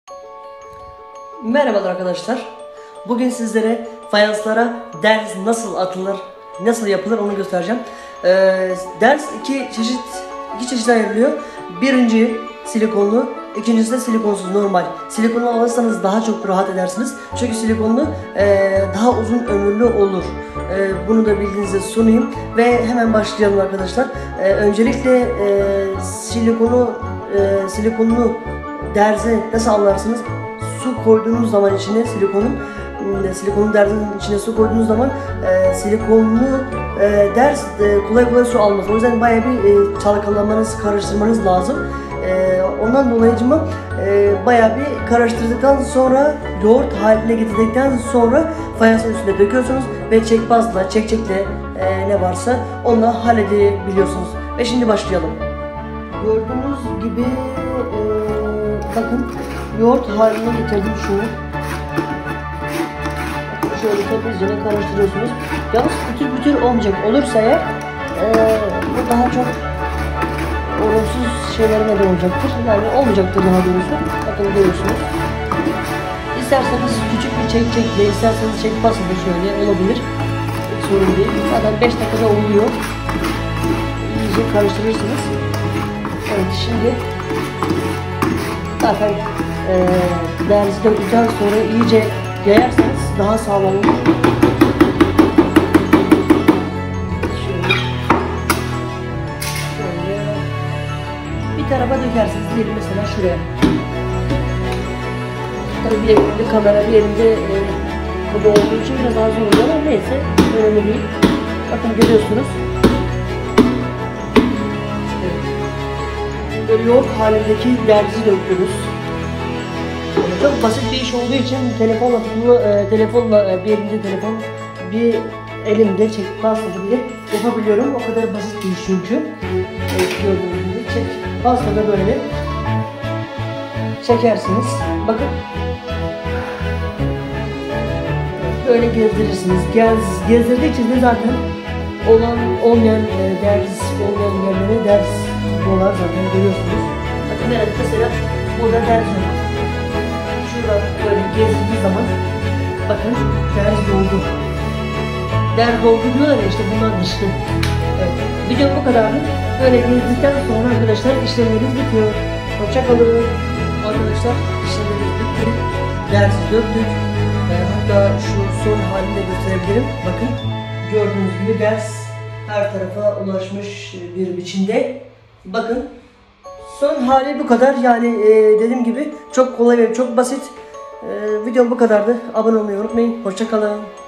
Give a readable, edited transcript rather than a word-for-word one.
Merhabalar arkadaşlar. Bugün sizlere fayanslara ders nasıl atılır, nasıl yapılır onu göstereceğim. Ders iki çeşit ayrılıyor. Birinci silikonlu, ikincisi de silikonsuz normal. Silikonlu alırsanız daha çok rahat edersiniz. Çünkü silikonlu daha uzun ömürlü olur. Bunu da bildiğinize sunayım ve hemen başlayalım arkadaşlar. Öncelikle silikonlu derzi nasıl anlarsınız? Su koyduğunuz zaman içine silikonlu derzin içine su koyduğunuz zaman silikonlu ders kolay kolay su almaz. O yüzden bayağı bir çalkalamanız, karıştırmanız lazım. Ondan dolayıcıma bayağı bir karıştırdıktan sonra yoğurt haline getirdikten sonra fayansın üstüne döküyorsunuz ve çekmazla, çekçekle ne varsa onunla halledebiliyorsunuz. Ve şimdi başlayalım. Gördüğünüz gibi bakın yoğurt haline getirdim şunu. Şöyle tepizle karıştırıyorsunuz. Yalnız pütür olmayacak. Olursa eğer bu daha çok olumsuz şeylere neden olacaktır. Yani olmayacaktır daha doğrusu. Bakın görüyorsunuz. İsterseniz küçük bir çekçekle, isterseniz çekmazsa da şöyle olabilir. Hiç sorun değil. Zaten 5 dakikada oluyor. İyice karıştırırsınız. Evet, şimdi zaten derzi döktükten sonra iyice yayarsanız daha sağlam olur. Şöyle bir tarafa dökersiniz, diyelim mesela şuraya. Tabii bir elinde kamera, bir elinde kolu olduğu için biraz daha zor oluyor ama neyse, önemli değil. Bakın görüyorsunuz. Böyle yoğurt halindeki derzi döktünüz. Çok basit bir iş olduğu için telefonla bir elimde telefon, bir elimde pastacı bile yapabiliyorum. O kadar basit bir iş çünkü. Gördüğünüz gibi pastada böyle çekersiniz. Bakın. Böyle gezdirirsiniz. Gezdirdikçe de zaten olmayan yerlere ders dolar zaten görüyorsunuz. Bakın mesela burada ders var. Şuradan böyle gezdiği zaman bakın ders doldu. Ders doldu diyorlar ya, işte bunlar dışlı. Evet. Video bu kadardı. Böyle gezdikten sonra arkadaşlar işlemlerimiz bitiyor. Hoşça kalın. Arkadaşlar işlemlerimiz bitti. Dersi döktük. Hatta şu son halini de gösterebilirim. Bakın gördüğünüz gibi ders her tarafa ulaşmış bir biçimde. Bakın son hali bu kadar. Yani dediğim gibi çok kolay ve çok basit. Videom bu kadardı. Abone olmayı unutmayın. Hoşça kalın.